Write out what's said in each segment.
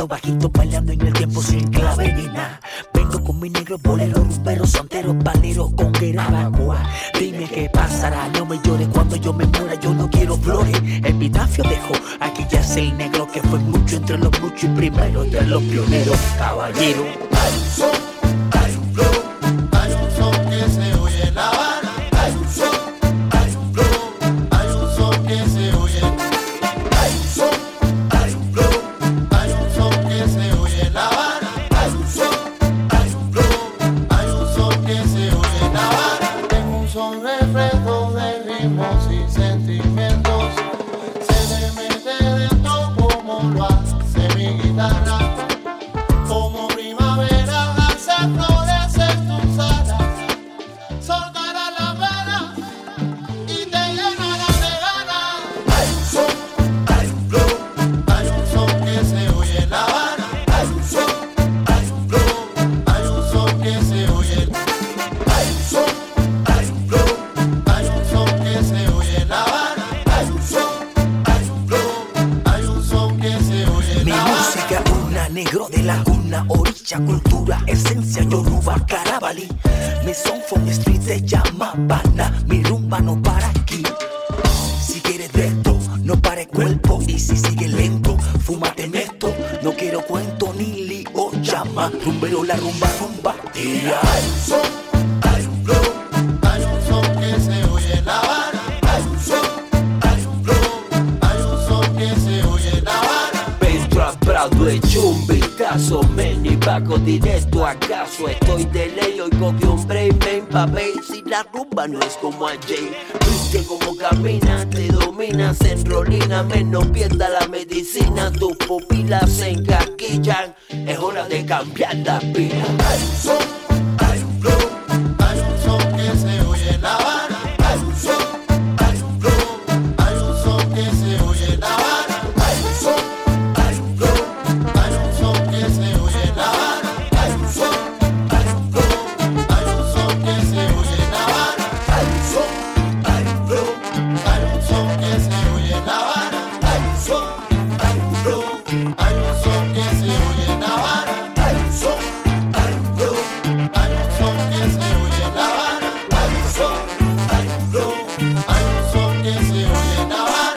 bajito bailando en el tiempo sin clave ni nada. Vengo con mi negro bolero, rumbero, soltero, palero con Garabacoa. Dime qué pasará, no me llores cuando yo me muera, yo no quiero flores. Epitafio dejo, aquí ya es el negro que fue mucho entre los muchos y primero de los pioneros. Caballero, hay un son, hay un flow, hay un son que se oye en La Habana. Hay un son, hay un flow, hay un son que se oye. Hay un son, hay un flow, hay un son que se oye en La Habana. Hay un son, hay un flow, hay un son que se oye en La Habana. Tengo un son reflejo de ritmos y sentimientos. Se le mete dentro como lo hace mi guitarra. Como primavera hace florecer tus alas, soltará la pena y te llenará de ganas. Hay un son, hay un flow, hay un son que se oye en La Habana. Hay un son, hay un flow, hay un son que se oye. Hay un son, hay un flow, hay un son que se oye en La Habana. Hay un son, hay un flow, hay un son que se oye en mi La Habana. música una, negro de la cuna, orilla, cultura, esencia, yoruba, carabalí. Mi son from the street se llama Habana, mi rumba no para aquí. Si quieres de esto, no pare cuerpo, y si sigue lento, fúmate en esto. No quiero cuento ni lío, llama, rumbero la rumba, rumba, tía. Hay un son, hay un flow, hay un son que se oye en La Habana. Hay un son, hay un flow, hay un son que se oye en La Habana. Pedro Prado hecho un vistazo, men y vago directo acaso. Estoy de ley, hoy cogí un break, me empapé. Si la rumba no es como ayer, viste como camina, te domina, se enrolina, menos pierda la medicina. Tus pupilas se encasquillan, es hora de cambiar la pila. Hay un son, hay un flow, hay un son que se oye en La Habana. Hay un son, hay un flow, hay un son que se oye en La Habana. Hay un son, hay un flow, hay un son que se oye en La Habana. Hay un son, hay un flow, hay un son que se oye en La Habana. Hay un son, hay un flow, hay un son que se oye en La Habana. Hay un son, hay un flow, hay un son que se oye en La Habana. Hay un son, hay un flow, hay un son que se oye en La Habana. Hay un son, hay un flow, hay un son que se oye en La Habana.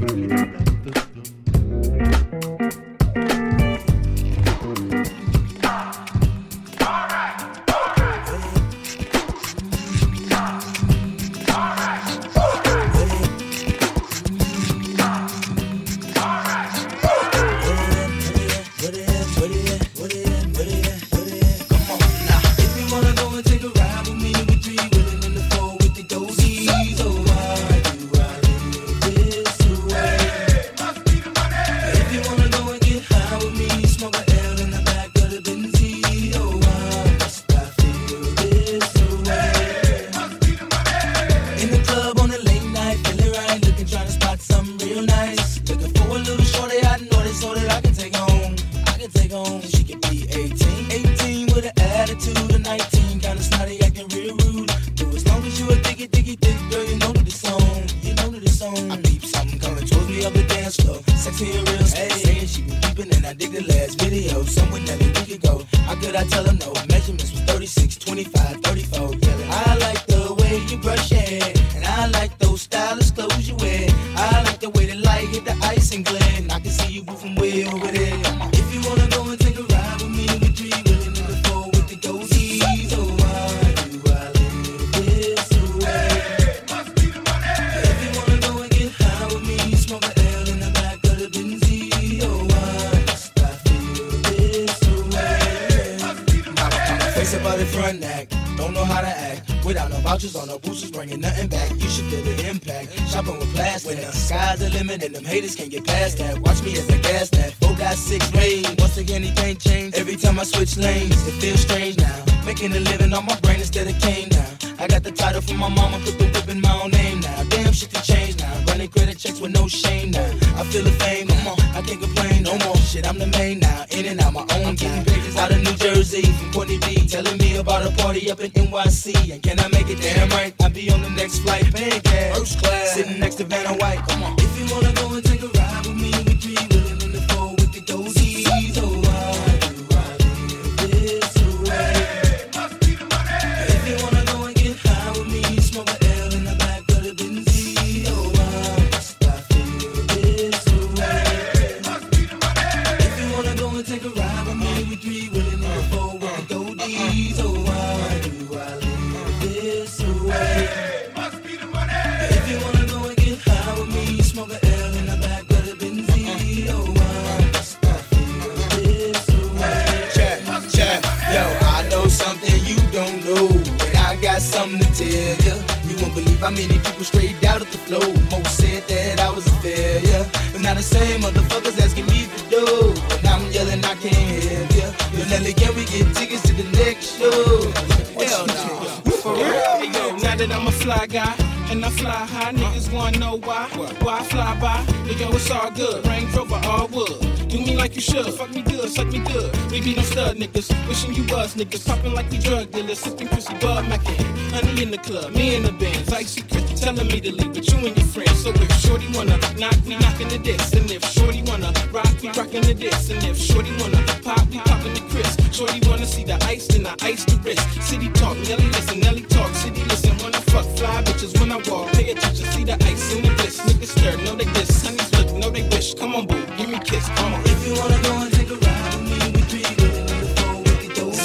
Niggas popping like we drug dealers, sipping Chrissy Bud Mackin. Honey in the club, me in the Benz, icy Chris telling me to leave, but you and your friends. So if Shorty wanna knock, we knockin' the diss. And if Shorty wanna rock, we rockin' the diss. And if Shorty wanna pop, we poppin' the Chris. Shorty wanna see the ice, then I ice the wrist. City talk, Nelly listen, Nelly talk, city listen. When I fuck, fly bitches when I walk. Pay attention, see the ice in the bliss. Niggas stir, know they diss. Honeys look, know they wish. Come on, boo, give me a kiss. Come on. If you wanna go and take a ride with me, we three women in the four with the dough.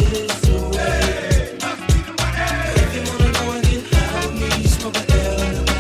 Smoke a L in the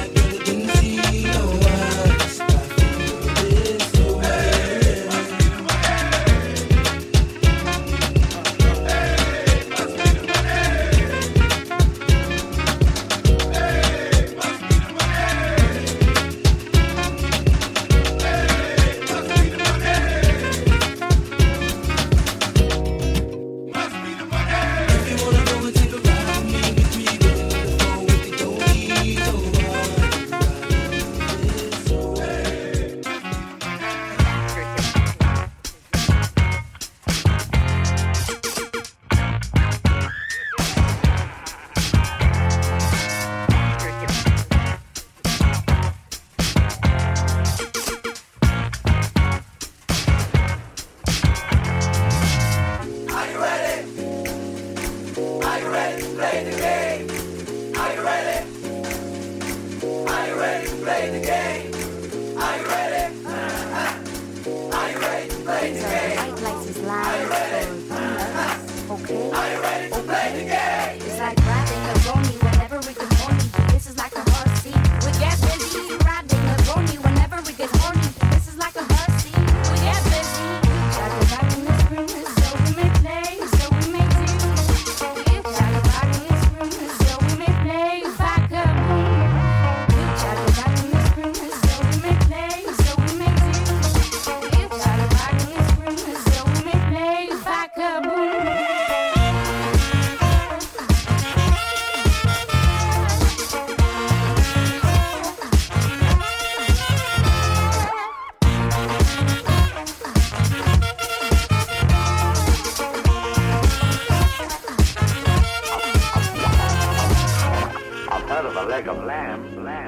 out of a leg of lamb.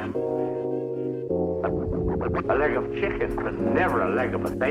A leg of chicken, but never a leg of a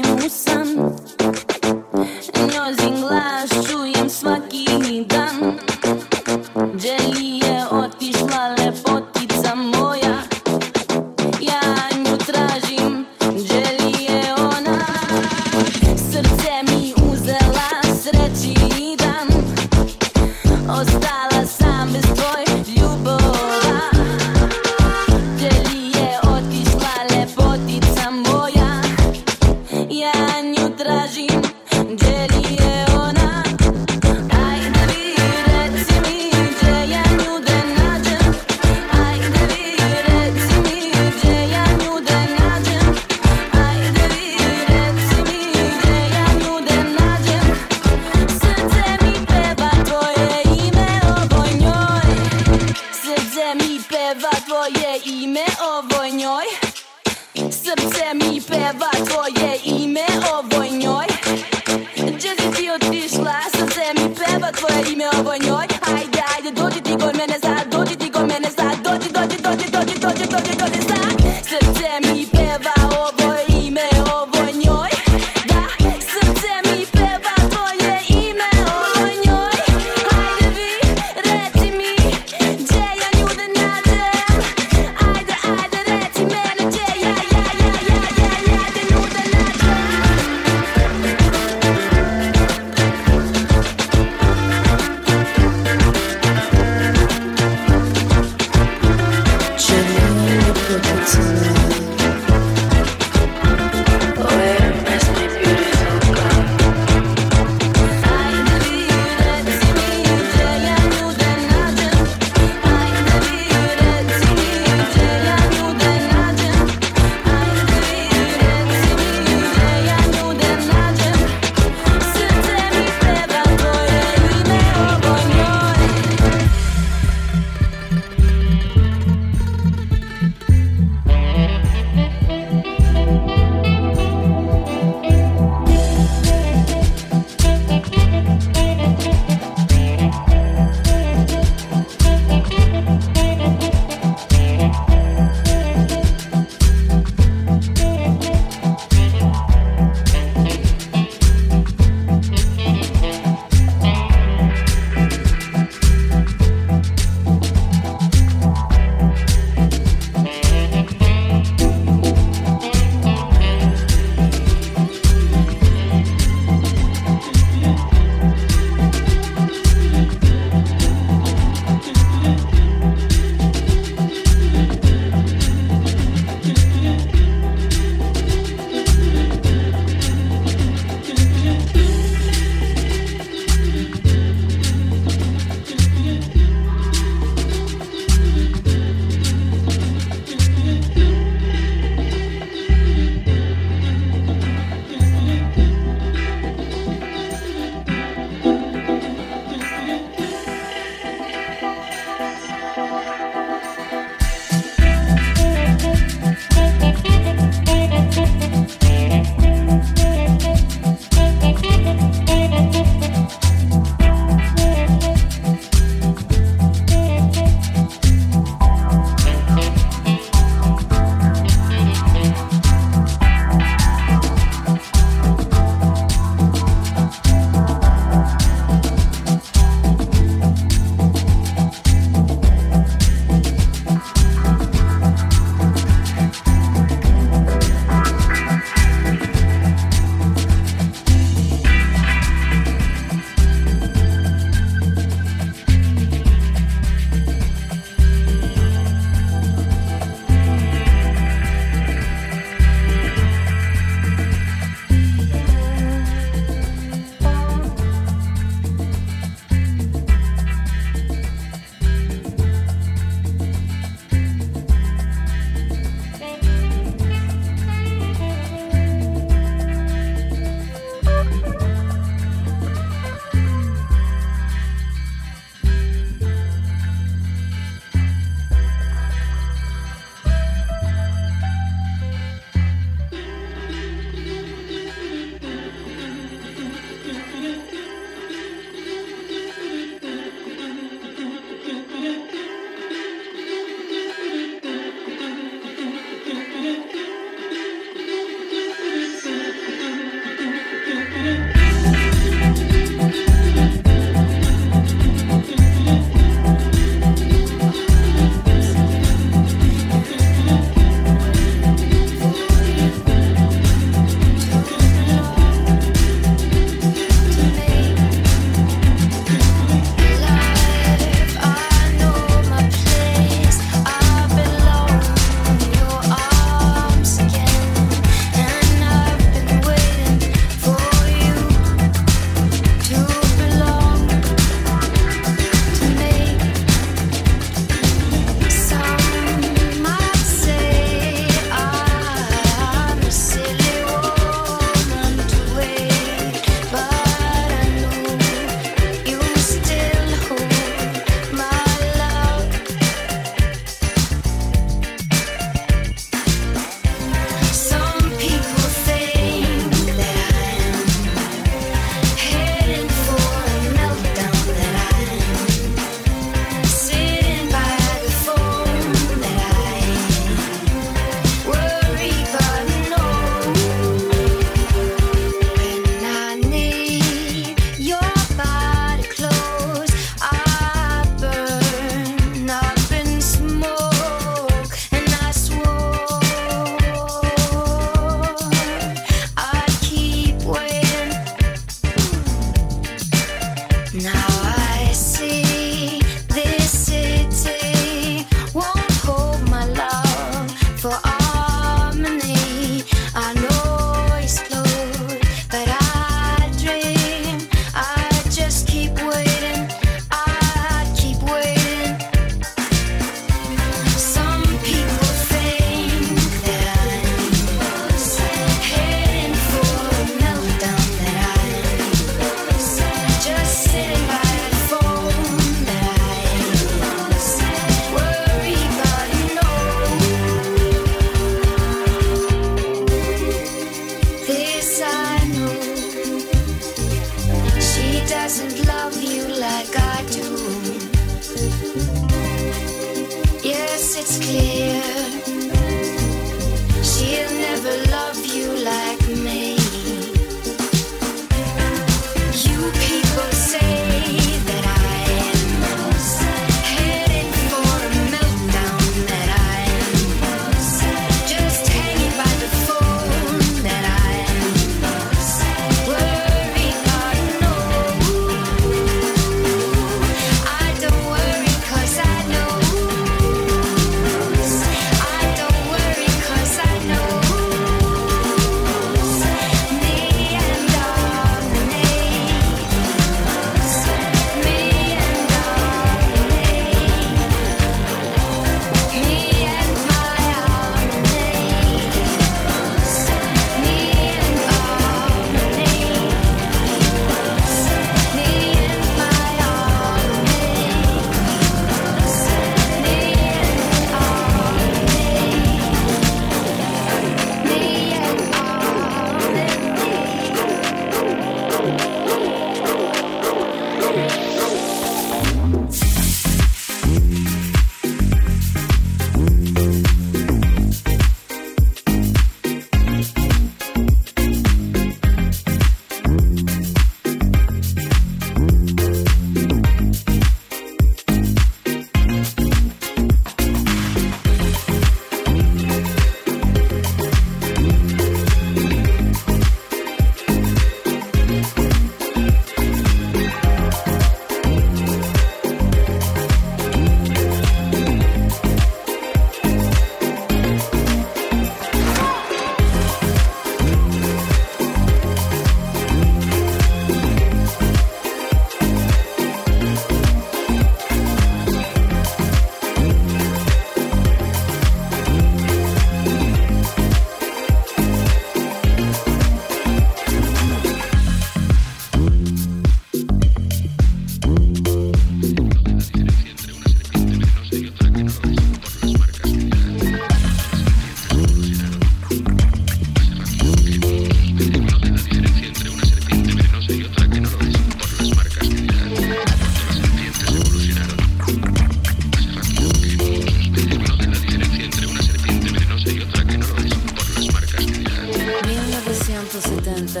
1970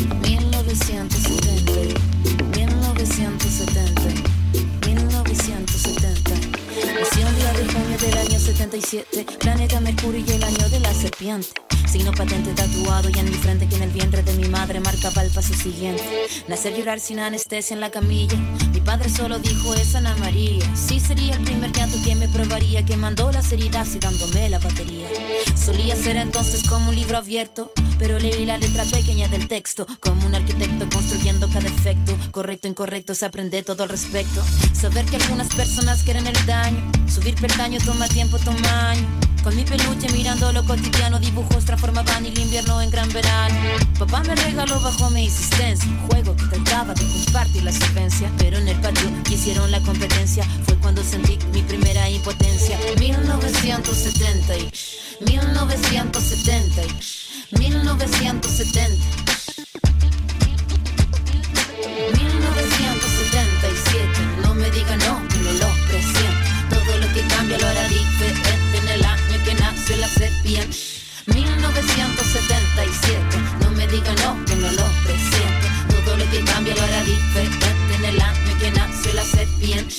nació un día de junio del año 77, planeta Mercurio y el año de la serpiente. Signo patente tatuado y en mi frente que en el vientre de mi madre marcaba el paso siguiente. Nacer llorar sin anestesia en la camilla. Mi padre solo dijo es Ana María. Sí sería el primer llanto que me probaría, que mandó las heridas y dándome la batería. Solía ser entonces como un libro abierto, pero leí la letra pequeña del texto. Como un arquitecto construyendo cada efecto. Correcto, incorrecto, se aprende todo al respecto. Saber que algunas personas quieren el daño. Subir peldaño toma tiempo, toma año. Con mi peluche mirando lo cotidiano, dibujos transformaban el invierno en gran verano. Papá me regaló bajo mi insistencia un juego que trataba de compartir la solvencia, pero en el patio hicieron la competencia. Fue cuando sentí mi primera impotencia. 1970 1970 1977. No me diga no, que no lo presiento. Todo lo que cambia lo hará diferente en el año que nació la serpiente. 1977. No me diga no, que no lo presiento. Todo lo que cambia lo hará diferente en el año que nació la serpiente.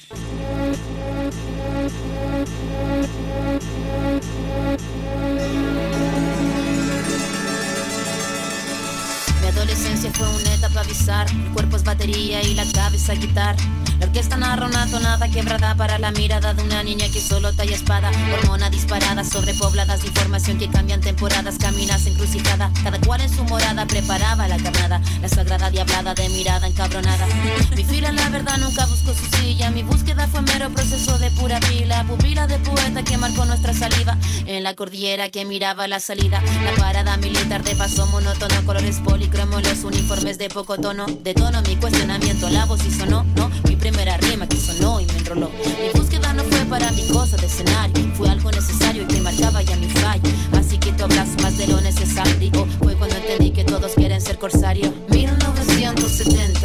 Mi adolescencia fue una etapa bizarra. El cuerpo es batería y la cabeza guitarra. La orquesta narra una tonada quebrada para la mirada de una niña que solo talla espada. Hormona disparada, sobrepobladas de información que cambian temporadas. Caminas encrucijada, cada cual en su morada preparaba la carnada. La sagrada diablada de mirada encabronada. Mi fila la verdad nunca buscó su silla. Mi búsqueda fue mero proceso de pura pila. Pupila de poeta que marcó nuestra saliva. En la cordillera que miraba la salida. La parada militar de paso monótono. Colores policromos, los uniformes de poco tono. De tono mi cuestionamiento, la voz y sonó, no. Mi primera rima que sonó y me enroló. Mi búsqueda no fue para mi cosa de escenario. Fue algo necesario y que marcaba ya mi fallo. Así que tú hablas más de lo necesario. Fue cuando entendí que todos quieren ser corsarios. 1970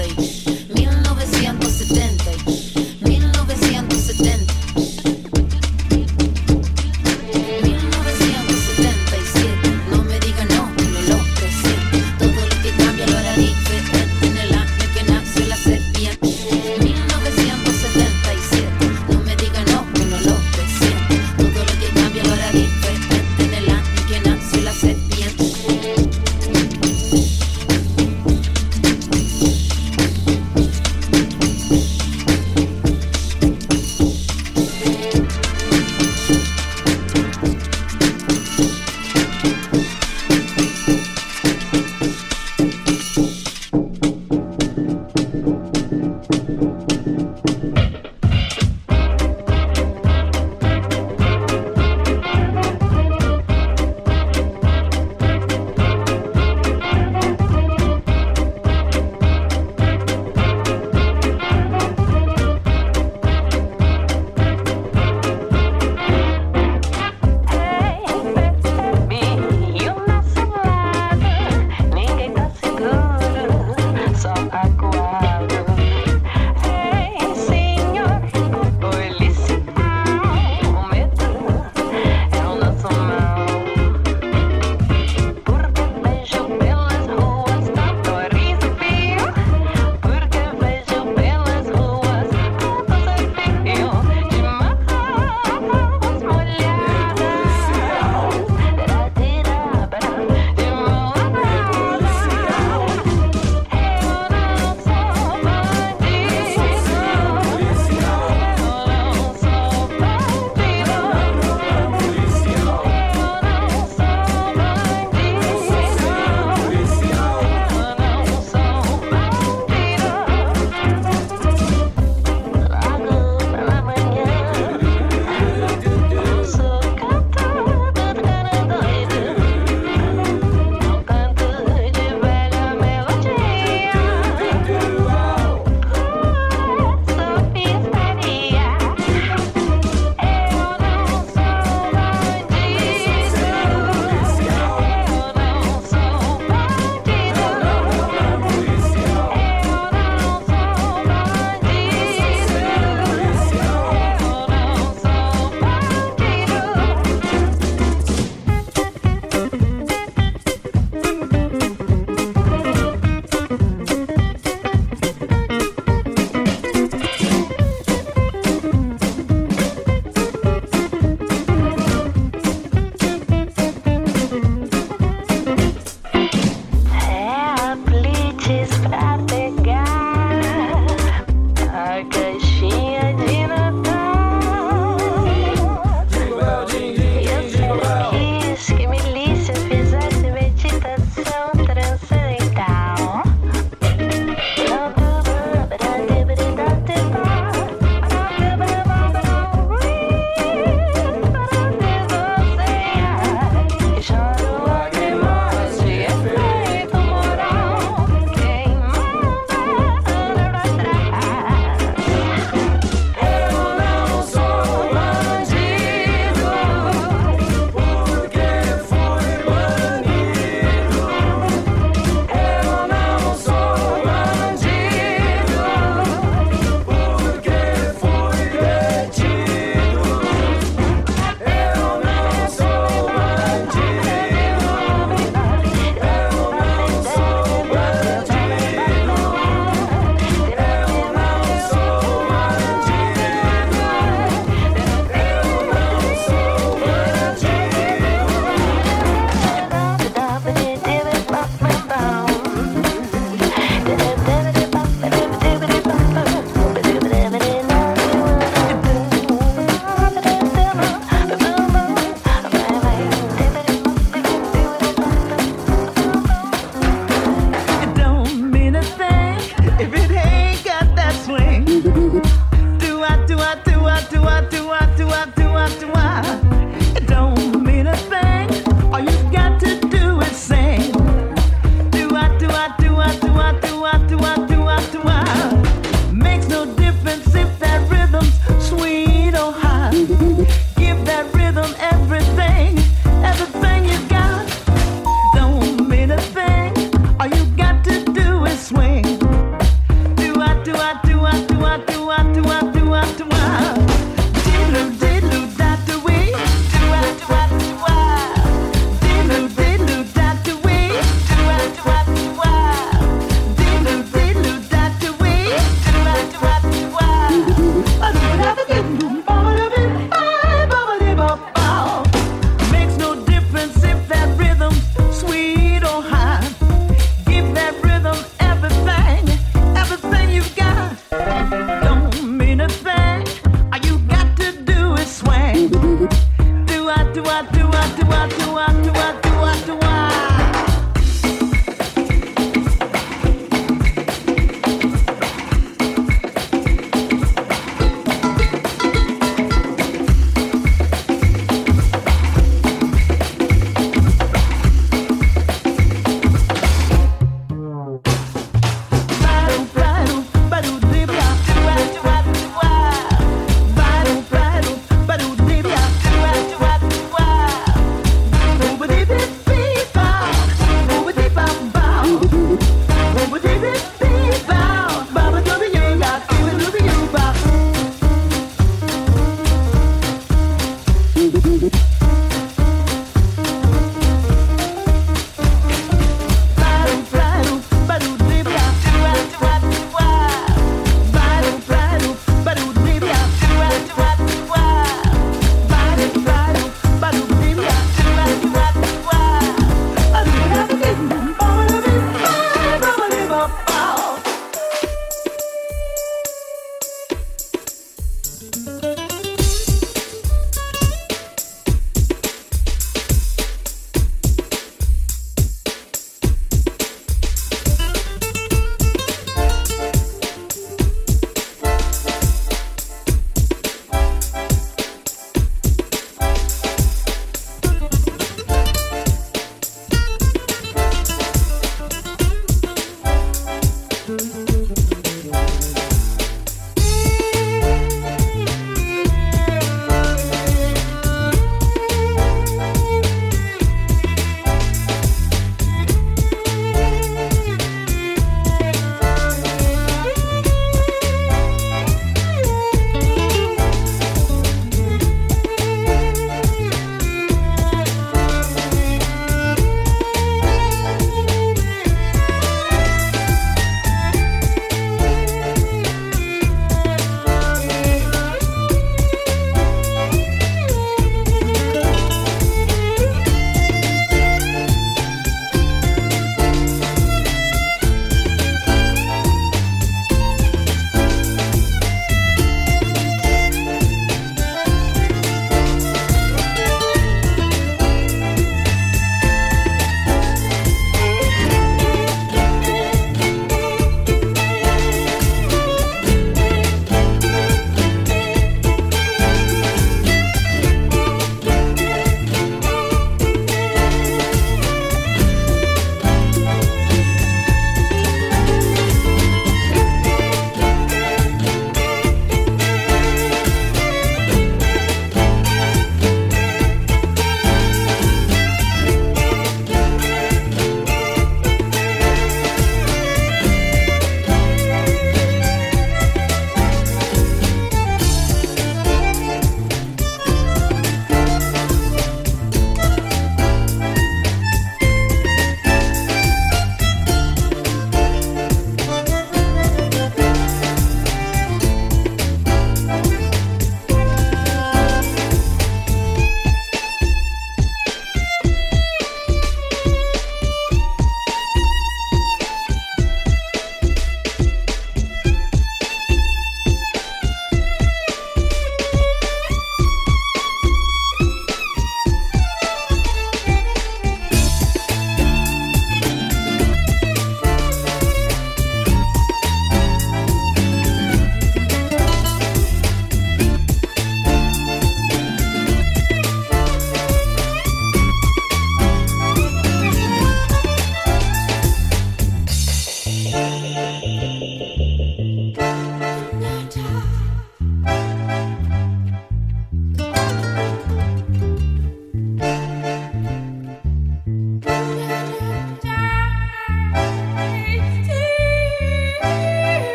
1970 1970 1977.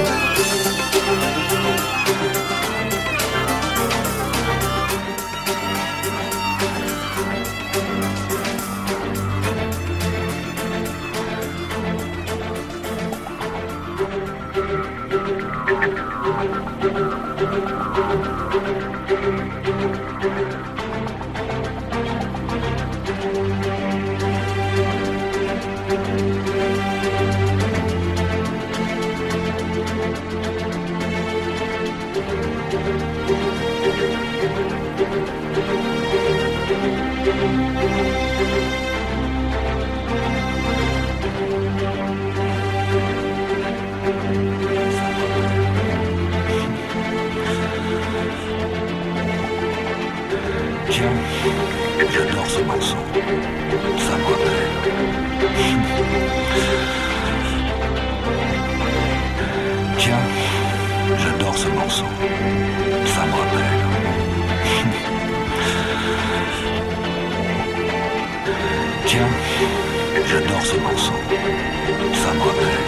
Tiens, j'adore ce morceau. Ça me rappelle. Tiens, j'adore ce morceau. Ça me rappelle. Tiens, j'adore ce morceau. Ça me rappelle.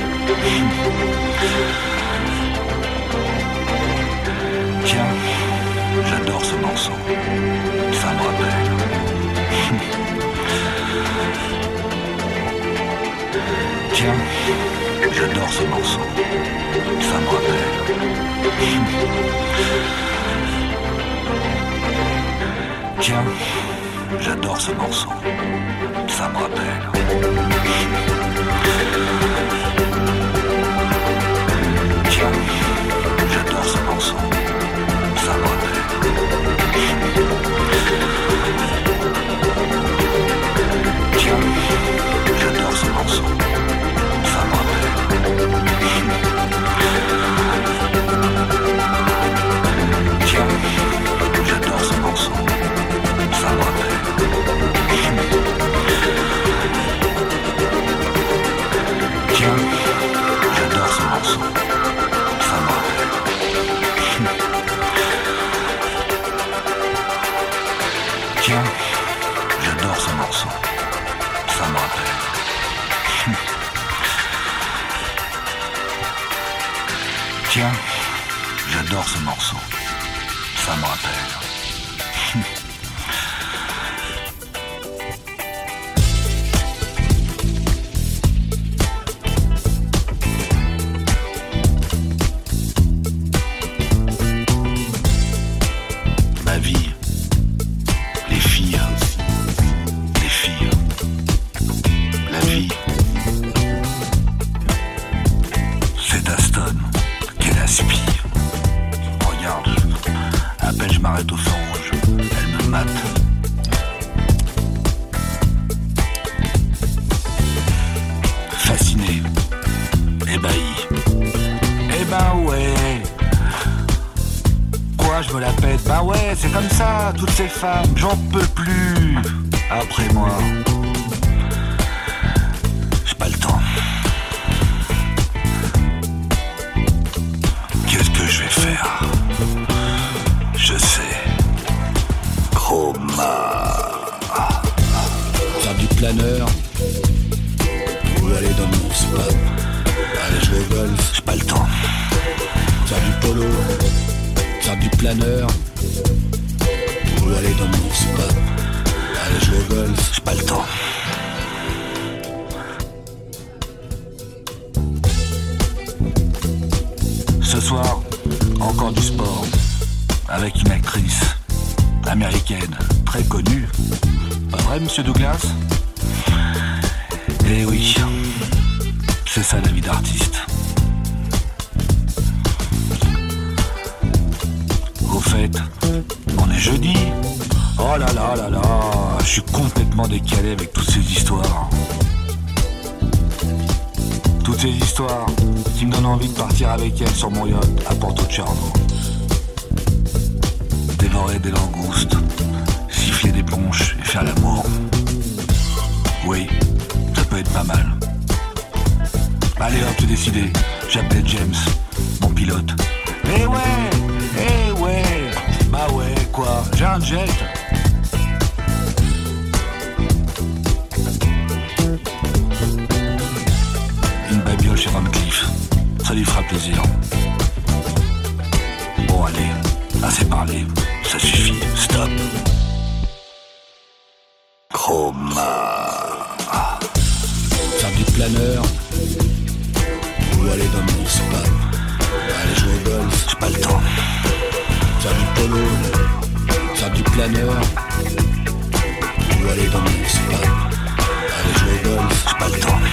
Tiens, j'adore ce morceau. Ça me rappelle. Tiens, j'adore ce morceau. Ça me rappelle. Tiens, j'adore ce morceau. Ça me rappelle. Tiens, j'adore ce morceau. Ça me rappelle. Tiens, j'adore ce morceau. Ça me rappelle. Tiens, j'adore ce morceau. Ça me rappelle. Tiens, j'adore ce morceau. Ça me rappelle. Tiens, j'adore ce morceau. Ça me rappelle. Tiens, j'adore ce morceau. Ça me rappelle. Ma vie, les filles, la vie, c'est Aston qu'elle aspire. Regarde, à peine je m'arrête au feu rouge, elle me mate. Fasciné, ébahi. Eh ben ouais. Quoi, je me la pète? Bah ouais, c'est comme ça, toutes ces femmes, j'en peux plus. Après moi, j'ai pas le temps. Qu'est-ce que je vais faire? Je sais. Chroma. Faire du planeur ou aller dans mon spot, aller jouer au golf. J'ai pas le temps. Faire du polo, faire du planeur ou aller dans mon spot, aller jouer au golf. J'ai pas le temps. Ce soir, encore du sport avec une actrice américaine très connue. Pas vrai, monsieur Douglas? Eh oui, c'est ça la vie d'artiste. Au fait, on est jeudi. Oh là là là là, je suis complètement décalé avec toutes ces histoires. Toutes ces histoires qui me donnent envie de partir avec elle sur mon yacht à Porto Cervo. Dévorer des langoustes, siffler des ponches et faire l'amour. Oui, ça peut être pas mal. Allez hop, c'est décidé. J'appelle James, mon pilote. Eh ouais, bah ouais, quoi, j'ai un jet. Une babiole chez Van Cleef, ça ça lui fera plaisir. Bon allez, assez parlé, ça suffit, stop. Chroma. Faire du planeur ou aller dans mon spa. Aller jouer au golf, j'ai pas le temps. Faire du polo, faire du planeur ou aller dans mon spa. Aller jouer au golf, j'ai pas le temps.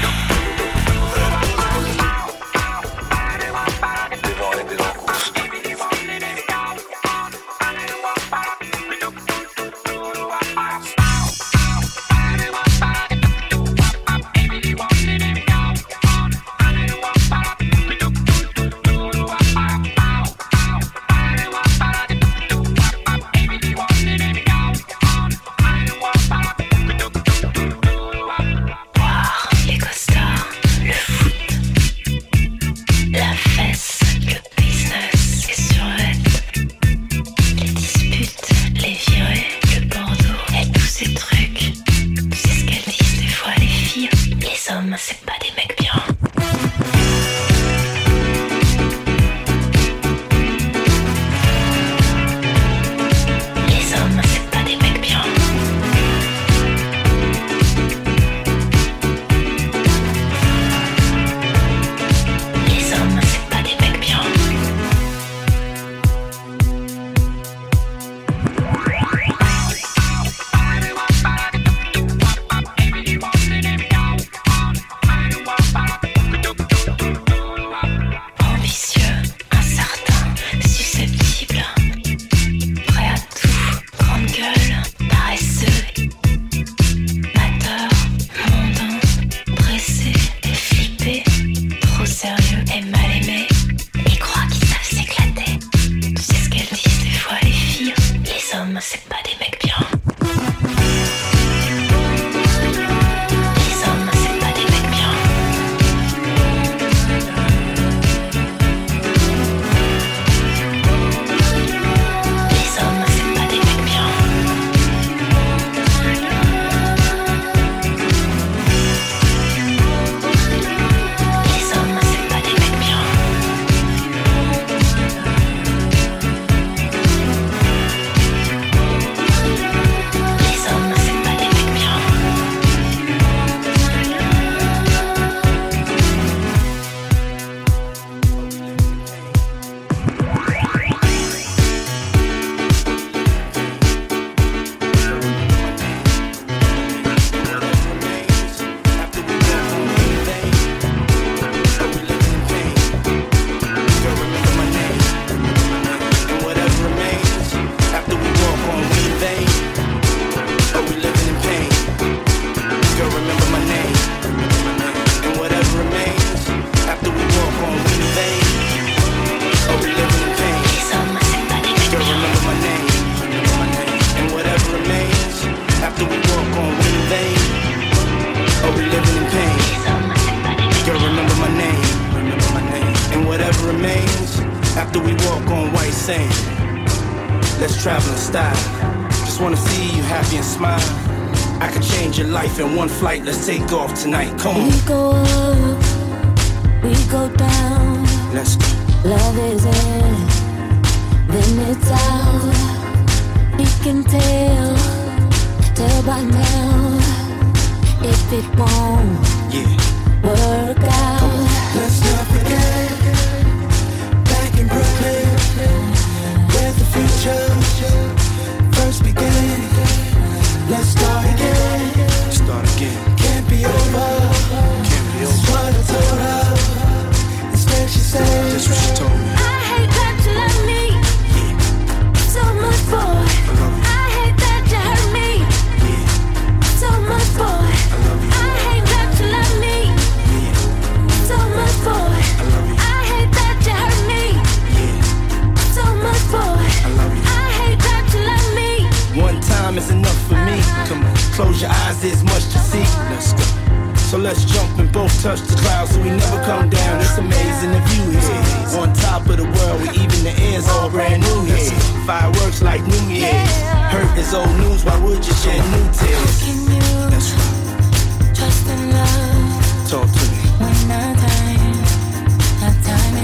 In one flight, let's take off tonight. Come on. We go up, we go down. Let's go. Love is in, then it's out. We can tell by now if it won't work out. Let's not forget, back in Brooklyn, where the future first began. Let's start again. Can't be over. That's what I told her. Instead she said, that's what she told me. I hate that you love me so much, boy. I hate that you hurt me so much, boy. I hate that you love me so much, boy. I hate that you hurt me so much, boy. I hate that you love me. One time is enough for me. Come on, close your eyes, there's much to see. Let's go. So let's jump and both touch the clouds so we never come down. It's amazing the view here. On top of the world, we even the air's all brand new here. Fireworks like New Year's. Hurt is old news, why would you shed new tears? Can you trust in love? Talk to me. When our time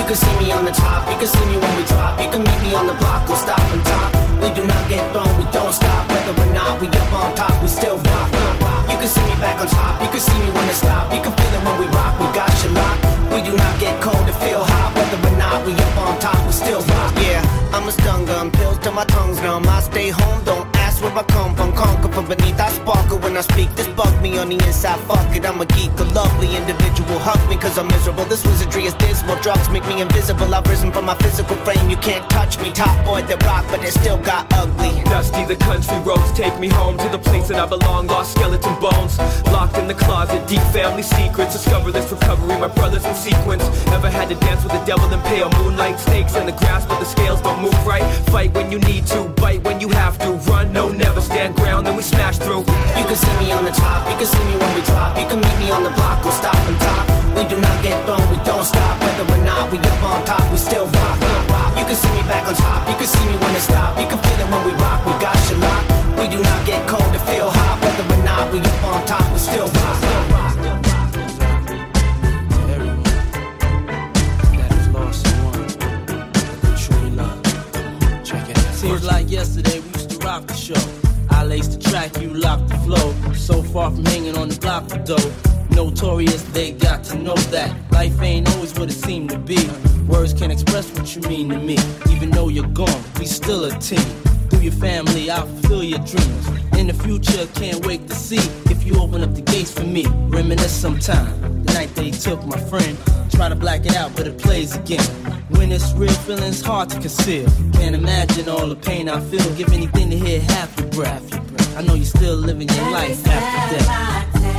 You can see me on the top, you can see me when we drop. You can meet me on the block, we'll stop and top. We do not get thrown, we don't stop. Whether or not we up on top, we still rock. You can see me back on top, you can see me when it stop. You can feel it when we rock, we got you locked. We do not get cold to feel hot. Whether or not we up on top, we still rock. Yeah, I'm a stun gun, pills till my tongue's numb. I stay home, don't ask where I come from. Conquer from beneath, I sparkle when I speak. This bug me on the inside, fuck it. I'm a geek, a lovely individual. Hug me cause I'm miserable. This wizardry is dismal. Drugs make me invisible. I've risen from my physical frame. You can't touch me. Top boy that rock, but it still got ugly. Dusty, the country roads take me home to the place that I belong. Lost skeleton bones, locked in the closet. Deep family secrets. Discover this recovery, my brothers in sequence. Ever had to dance with the devil in pale moonlight? Snakes in the grass, but the scales don't move right. Fight when you need to, bite when you have to. Run, no, never stand ground, then we smash through. You can see me on the top, you can see me when we drop. You can meet me on the block, we'll stop and top. We do not get thrown, we don't stop. Whether or not we up on top, we still rock. You can see me back on top, you can see me when it stop. You can feel it when we rock, we got you locked. We do not get cold to feel hot. Whether or not we up on top, we still rock. Seems like yesterday we used to rock the show. I laced the track, you locked the flow. So far from hanging on the block for dough. Notorious, they got to know that life ain't always what it seemed to be. Words can't express what you mean to me. Even though you're gone, we still a team. Through your family, I'll fulfill your dreams. In the future, can't wait to see if you open up the gates for me. Reminisce sometime. The night they took my friend. Try to black it out, but it plays again. When it's real, feeling's hard to conceal. Can't imagine all the pain I feel. Give anything to hear half your breath. I know you're still living your life after death.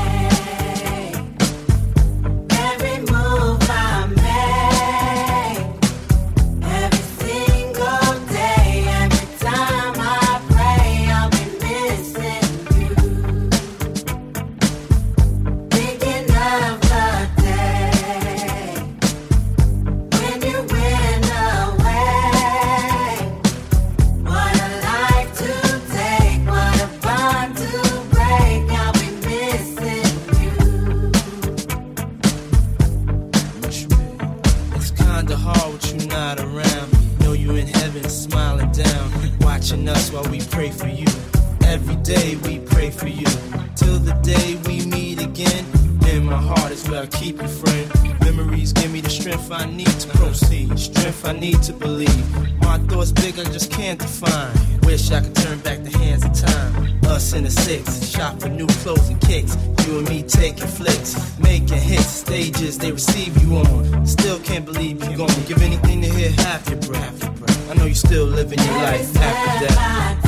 Us while we pray for you. Every day we pray for you. Till the day we meet again. In my heart is where I keep you, friend. Memories give me the strength I need to proceed. Strength I need to believe. My thoughts big, I just can't define. Wish I could turn back the hands of time. Us in the six, shop for new clothes and kicks. You and me taking flicks, making hits. Stages they receive you on. Still can't believe you're gone. Give anything to hear half your breath. I know you're still living your life after death.